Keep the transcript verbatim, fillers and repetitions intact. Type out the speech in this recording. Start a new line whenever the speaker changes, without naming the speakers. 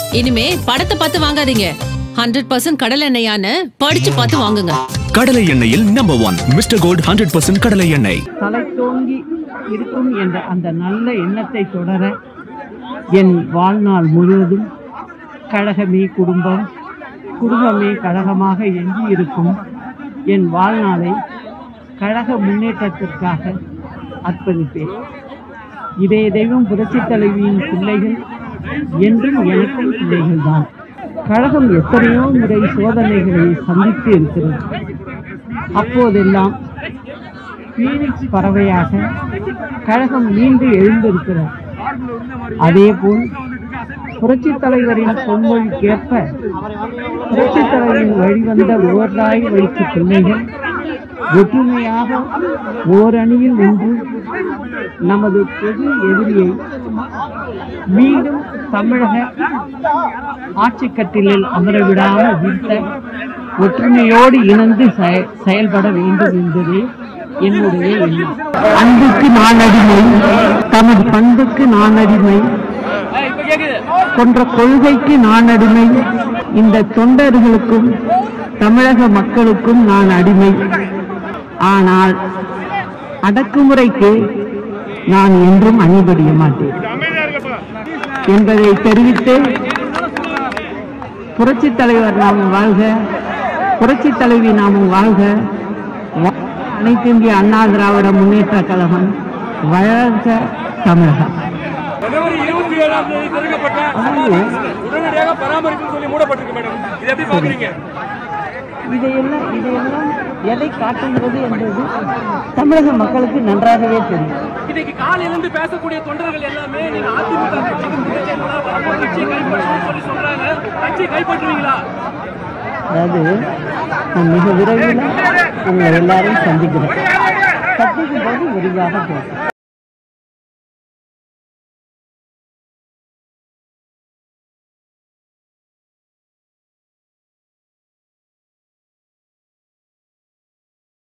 இனிமே படத்தை பார்த்து வாங்காதீங்க. ஹண்ட்ரட் பர்சன்ட் கடலை எண்ணெயான படிச்சு பார்த்து வாங்குங்க.
கடலை எண்ணெயில் number one mister gold hundred percent கடலை எண்ணெய்.
தலை தோங்கி இருக்கும் என்ற அந்த நல்ல எண்ணத்தை தொடர என் வாழ்நாள் முழுவதும் கழகமே குடும்பம், குடும்பமே கழகமாக எஞ்சி இருக்கும் என் வாழ்நாளை கழக முன்னேற்றத்திற்காக அர்ப்பணிப்பேன். இதே தெய்வம் புரட்சி தலைவியின் பிள்ளைகள் என்றும் எனக்கும் பிள்ளைகள் தான். கழகம் எத்தனையோ முறை சோதனைகளை சந்தித்து இருக்கிறது. அப்போதெல்லாம் பீனிக்ஸ் பறவையாக கழகம் மீண்டு எழுந்திருக்கிறார். அதேபோல் புரட்சி தலைவரின் பொன்மொழிக்கேற்ப புரட்சி தலைவரின் வழிவந்த ஓர்தாய் வைத்து பிள்ளைகள் ஒற்றுமையாக ஓரணியில் நின்று நமது பொது எதிரியை மீண்டும் தமிழக ஆட்சி கட்டிலில் அமரவிடாமல் வீழ்த்த ஒற்றுமையோடு இணைந்து செயல்பட வேண்டும் என்பதே என்னுடைய எண்ணம். அன்புக்கு நான் அடிமை, தமது பண்புக்கு நான் அடிமை, போன்ற கொள்கைக்கு நான் அடிமை, இந்த தொண்டர்களுக்கும் தமிழக மக்களுக்கும் நான் அடிமை. ஆனால் அடக்குமுறைக்கு நான் என்றும் அணிபடிய மாட்டேன் என்பதை தெரிவித்து புரட்சி தலைவர் நாமும் வாழ்க, புரட்சி தலைவி நாமும் வாழ்க, அனைத்து இந்திய அண்ணா திராவிட முன்னேற்ற கழகம் வளர்க தமிழகம். இதையெல்லாம் இதையெல்லாம் எதை காட்டுகிறது என்பது தமிழக மக்களுக்கு நன்றாகவே தெரியும்.
இன்னைக்கு காலையிலிருந்து பேசக்கூடிய தொண்டர்கள் எல்லாமே நீங்க அதிமுக கைப்பற்றுவீங்களா?
அதாவது நான் மிக விரைவில் உங்களை எல்லாரும் சந்திக்கிறேன். சந்திக்கும் போது விரிவாக பேசுகிறேன்.